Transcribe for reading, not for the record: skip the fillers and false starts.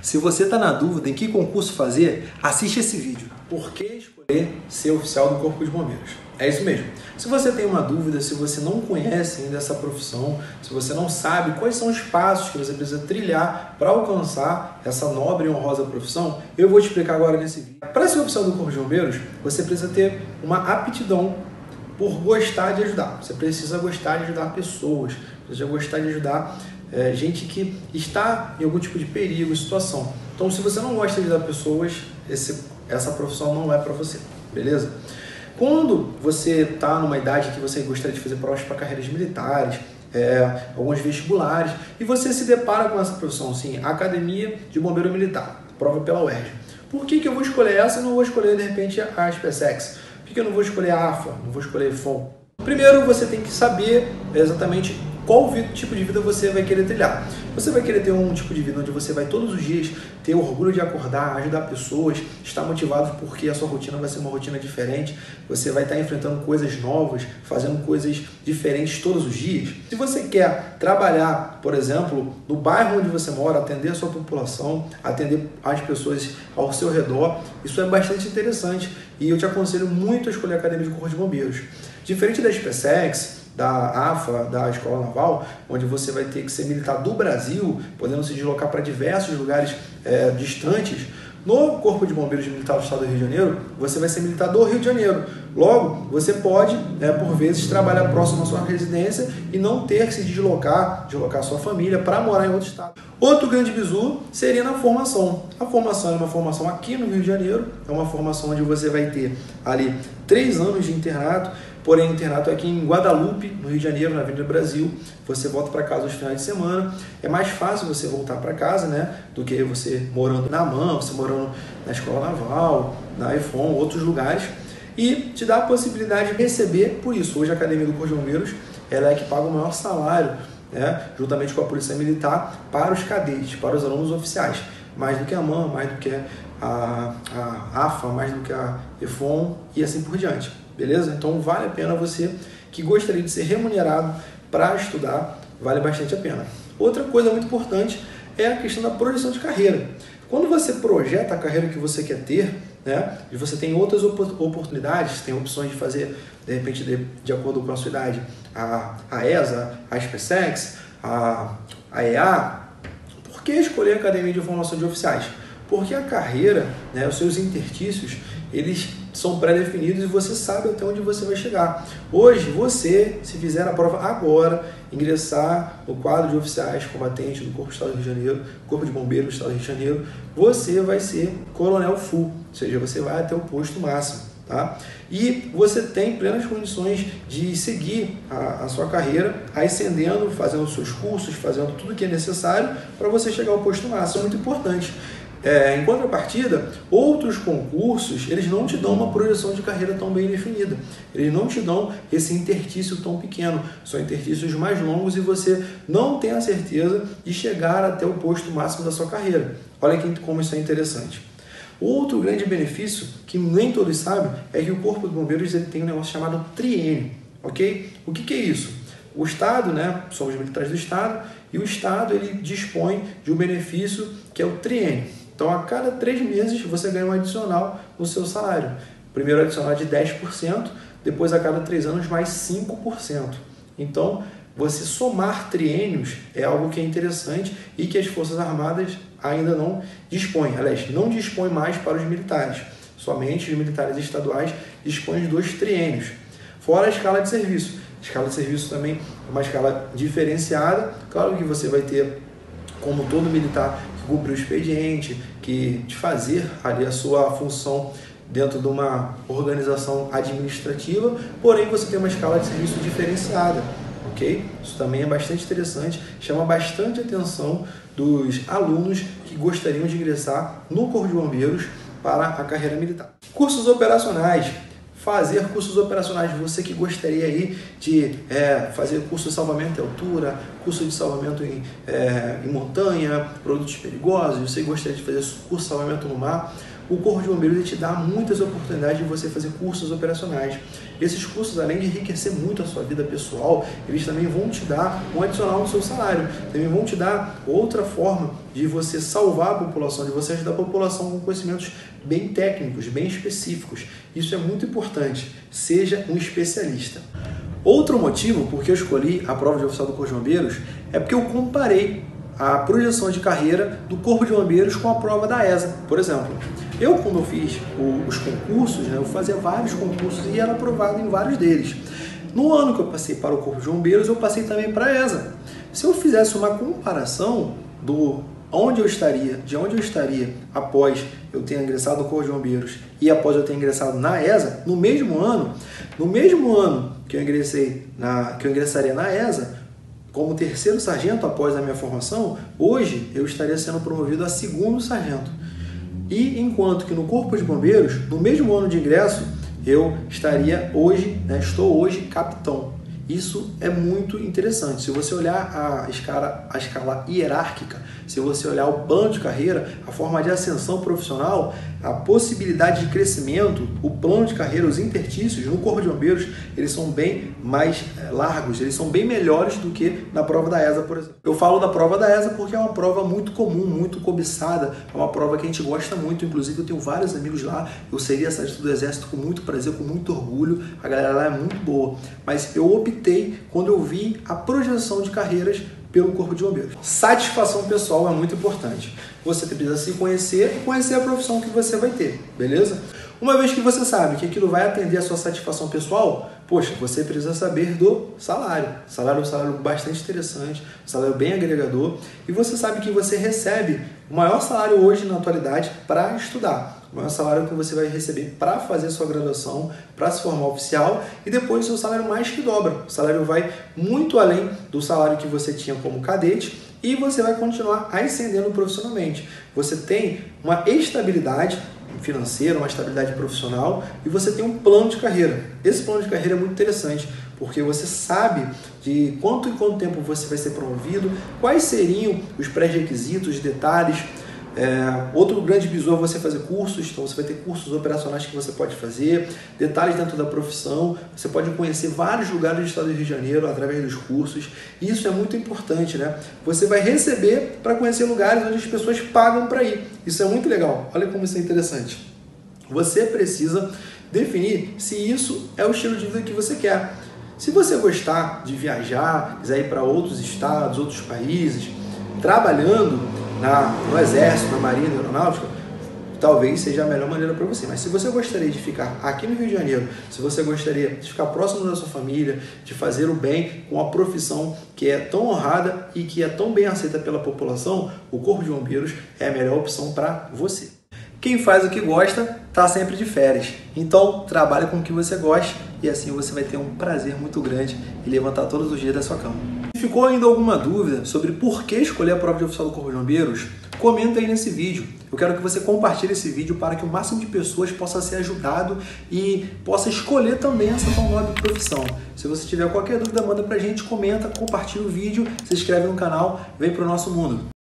Se você está na dúvida em que concurso fazer, assiste esse vídeo. Por que escolher ser oficial do Corpo de Bombeiros? É isso mesmo. Se você tem uma dúvida, se você não conhece ainda essa profissão, se você não sabe quais são os passos que você precisa trilhar para alcançar essa nobre e honrosa profissão, eu vou te explicar agora nesse vídeo. Para ser oficial do Corpo de Bombeiros, você precisa ter uma aptidão por gostar de ajudar. Você precisa gostar de ajudar pessoas, precisa gostar de ajudar gente que está em algum tipo de perigo, situação. Então, se você não gosta de ajudar pessoas, essa profissão não é para você, beleza? Quando você está numa idade que você gostaria de fazer provas para carreiras militares, alguns vestibulares, e você se depara com essa profissão, sim, Academia de Bombeiro Militar, prova pela UERJ. Por que eu vou escolher essa e não vou escolher, de repente, a SpaceX? Por que eu não vou escolher a AFA, não vou escolher a EFON? Primeiro, você tem que saber exatamente qual tipo de vida você vai querer trilhar. Você vai querer ter um tipo de vida onde você vai todos os dias ter orgulho de acordar, ajudar pessoas, estar motivado porque a sua rotina vai ser uma rotina diferente, você vai estar enfrentando coisas novas, fazendo coisas diferentes todos os dias. Se você quer trabalhar, por exemplo, no bairro onde você mora, atender a sua população, atender as pessoas ao seu redor, isso é bastante interessante e eu te aconselho muito a escolher a Academia de Corpo de Bombeiros. Diferente da SpaceX, da AFA, da Escola Naval, onde você vai ter que ser militar do Brasil, podendo se deslocar para diversos lugares distantes, no Corpo de Bombeiros Militar do Estado do Rio de Janeiro, você vai ser militar do Rio de Janeiro. Logo, você pode, por vezes, trabalhar próximo à sua residência e não ter que se deslocar a sua família para morar em outro estado. Outro grande bizu seria na formação. A formação é uma formação aqui no Rio de Janeiro, é uma formação onde você vai ter ali 3 anos de internato, porém o internato é aqui em Guadalupe, no Rio de Janeiro, na Avenida Brasil. Você volta para casa aos finais de semana. É mais fácil você voltar para casa, do que você morando na AMAN, você morando na Escola Naval, na EFON, outros lugares. E te dá a possibilidade de receber por isso. Hoje a Academia do Corpo de Bombeiros ela é que paga o maior salário, juntamente com a Polícia Militar, para os cadetes, para os alunos oficiais. Mais do que a AMAN, mais do que a AFA, mais do que a EFON e assim por diante. Beleza? Então vale a pena você que gostaria de ser remunerado para estudar, vale bastante a pena. Outra coisa muito importante é a questão da projeção de carreira. Quando você projeta a carreira que você quer ter, e você tem outras oportunidades, tem opções de fazer, de repente, de acordo com a sua idade, a ESA, a SpaceX, a EA, por que escolher a Academia de Formação de Oficiais? Porque a carreira, os seus interstícios, eles são pré-definidos e você sabe até onde você vai chegar. Hoje, você, se fizer a prova agora, ingressar no quadro de oficiais combatentes do Corpo do Estado do Rio de Janeiro, Corpo de Bombeiros do Estado do Rio de Janeiro, você vai ser coronel full, ou seja, você vai até o posto máximo. E você tem plenas condições de seguir a sua carreira, ascendendo, fazendo seus cursos, fazendo tudo o que é necessário para você chegar ao posto máximo. É muito importante. Em contrapartida, outros concursos, eles não te dão uma projeção de carreira tão bem definida. Eles não te dão esse interstício tão pequeno. São interstícios mais longos e você não tem a certeza de chegar até o posto máximo da sua carreira. Olha como isso é interessante. Outro grande benefício, que nem todos sabem, é que o Corpo de Bombeiros ele tem um negócio chamado triênio. Ok? O que é isso? O Estado, somos militares do Estado, e o Estado ele dispõe de um benefício que é o triênio. Então, a cada 3 meses, você ganha um adicional no seu salário. Primeiro adicional de 10%, depois a cada 3 anos mais 5%. Então, você somar triênios é algo que é interessante e que as Forças Armadas ainda não dispõem. Aliás, não dispõe mais para os militares. Somente os militares estaduais dispõem de 2 triênios. Fora a escala de serviço. A escala de serviço também é uma escala diferenciada. Claro que você vai ter, como todo militar, que cumprir o expediente, que de fazer ali a sua função dentro de uma organização administrativa, porém você tem uma escala de serviço diferenciada, ok? Isso também é bastante interessante, chama bastante atenção dos alunos que gostariam de ingressar no Corpo de Bombeiros para a carreira militar. Cursos operacionais. Fazer cursos operacionais, você que gostaria aí de fazer curso de salvamento em altura, curso de salvamento em montanha, produtos perigosos, você gostaria de fazer curso de salvamento no mar, o Corpo de Bombeiros ele te dá muitas oportunidades de você fazer cursos operacionais. Esses cursos, além de enriquecer muito a sua vida pessoal, eles também vão te dar um adicional no seu salário, também vão te dar outra forma de você salvar a população, de você ajudar a população com conhecimentos bem técnicos, bem específicos. Isso é muito importante, seja um especialista. Outro motivo por que eu escolhi a prova de oficial do Corpo de Bombeiros é porque eu comparei a projeção de carreira do Corpo de Bombeiros com a prova da ESA, por exemplo. Quando eu fiz os concursos, eu fazia vários concursos e era aprovado em vários deles. No ano que eu passei para o Corpo de Bombeiros, eu passei também para a ESA. Se eu fizesse uma comparação de onde eu estaria após eu ter ingressado no Corpo de Bombeiros e após eu ter ingressado na ESA, no mesmo ano que eu ingressaria na ESA, como terceiro sargento após a minha formação, hoje eu estaria sendo promovido a segundo sargento. E enquanto que no Corpo de Bombeiros, no mesmo ano de ingresso, eu estou hoje capitão. Isso é muito interessante. Se você olhar a escala hierárquica, se você olhar o plano de carreira, a forma de ascensão profissional, a possibilidade de crescimento, o plano de carreira, os interstícios no Corpo de Bombeiros, eles são bem mais largos, eles são bem melhores do que na prova da ESA, por exemplo. Eu falo da prova da ESA porque é uma prova muito comum, muito cobiçada, é uma prova que a gente gosta muito, inclusive eu tenho vários amigos lá, eu seria sargento do Exército com muito prazer, com muito orgulho, a galera lá é muito boa, mas eu optei quando eu vi a projeção de carreiras pelo Corpo de Bombeiros. Satisfação pessoal é muito importante. Você precisa se conhecer e conhecer a profissão que você vai ter, beleza? Uma vez que você sabe que aquilo vai atender a sua satisfação pessoal, poxa, você precisa saber do salário. O salário é um salário bastante interessante, um salário bem agregador, e você sabe que você recebe o maior salário hoje na atualidade para estudar. O maior salário que você vai receber para fazer sua graduação, para se formar oficial, e depois o seu salário mais que dobra. O salário vai muito além do salário que você tinha como cadete e você vai continuar ascendendo profissionalmente. Você tem uma estabilidade financeira, uma estabilidade profissional e você tem um plano de carreira. Esse plano de carreira é muito interessante, porque você sabe de quanto em quanto tempo você vai ser promovido, quais seriam os pré-requisitos, detalhes. Outro grande bizu é você fazer cursos, então você vai ter cursos operacionais que você pode fazer, detalhes dentro da profissão, você pode conhecer vários lugares do estado do Rio de Janeiro através dos cursos, e isso é muito importante, né? Você vai receber para conhecer lugares onde as pessoas pagam para ir, isso é muito legal, olha como isso é interessante. Você precisa definir se isso é o estilo de vida que você quer. Se você gostar de viajar, quiser ir para outros estados, outros países, trabalhando no Exército, na Marinha, na Aeronáutica, talvez seja a melhor maneira para você. Mas se você gostaria de ficar aqui no Rio de Janeiro, se você gostaria de ficar próximo da sua família, de fazer o bem com a profissão que é tão honrada e que é tão bem aceita pela população, o Corpo de Bombeiros é a melhor opção para você. Quem faz o que gosta está sempre de férias. Então, trabalhe com o que você gosta e assim você vai ter um prazer muito grande em levantar todos os dias da sua cama. Se ficou ainda alguma dúvida sobre por que escolher a prova de oficial do Corpo de Bombeiros, comenta aí nesse vídeo. Eu quero que você compartilhe esse vídeo para que o máximo de pessoas possa ser ajudado e possa escolher também essa tão nobre profissão. Se você tiver qualquer dúvida, manda pra gente, comenta, compartilha o vídeo, se inscreve no canal, vem pro nosso mundo.